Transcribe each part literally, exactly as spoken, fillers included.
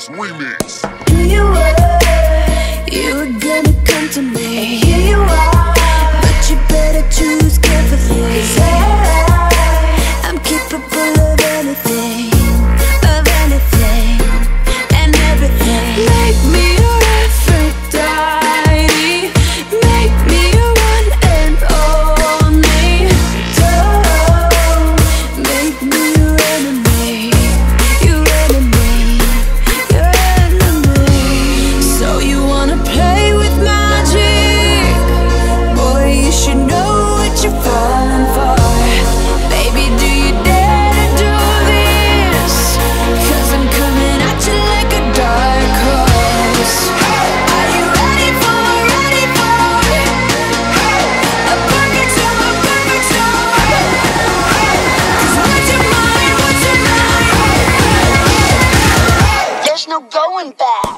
Remix, remix. Here you were, you were gonna come to me. And here you are, but you better choose carefully. 'Cause I, I'm capable of anything, of anything and everything. Make me your Aphrodite, make me your one and only. Don't make me your enemy, your enemy, your enemy. So you wanna play with magic? Boy, you should know what you're falling for. Baby, do you dare to do this? 'Cause I'm coming at you like a dark horse. Are you ready for, ready for a perfect storm, a perfect storm? 'Cause what's your mind, what's your mind? There's no going back.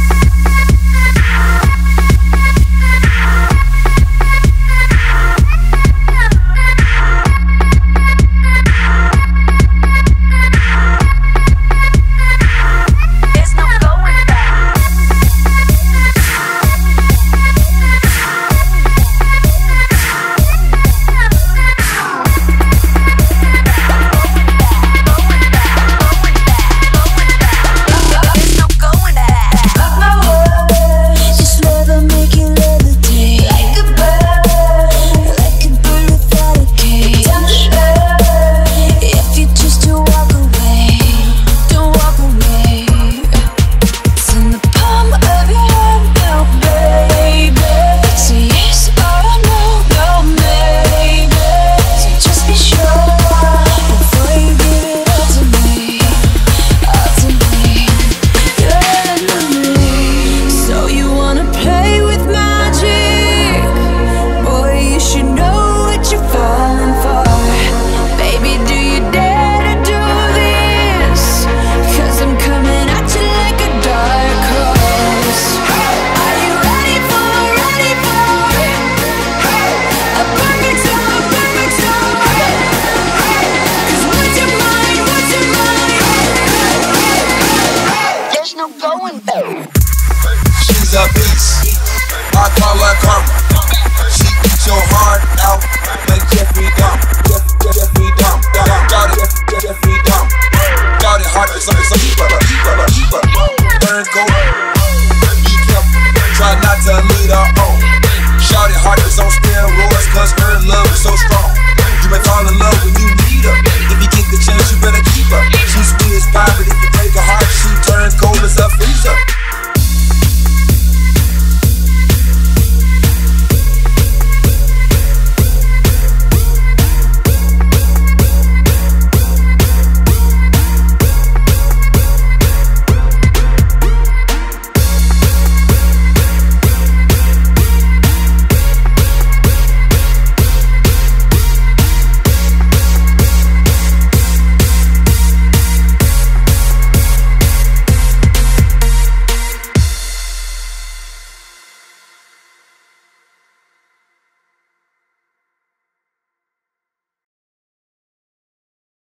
She's a beast, I call her karma. She eats your heart out, make Jeffrey dumb. Jeff, Jeff, Jeffrey dumb, dumb, got it, Jeff, Jeffrey dumb. Got it hard, it's like, it's like,